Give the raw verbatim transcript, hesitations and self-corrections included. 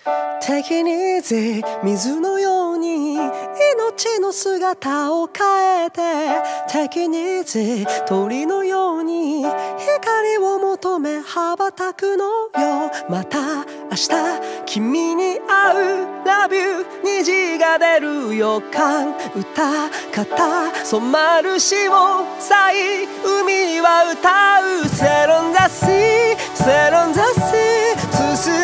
Take it easy 水のように命の姿を変えて Take it easy 鳥のように光を求め羽ばたくのよ。また明日君に会う Love you 虹が出る予感歌方染まる潮彩海は歌う Sail on the sea Sail on the sea 進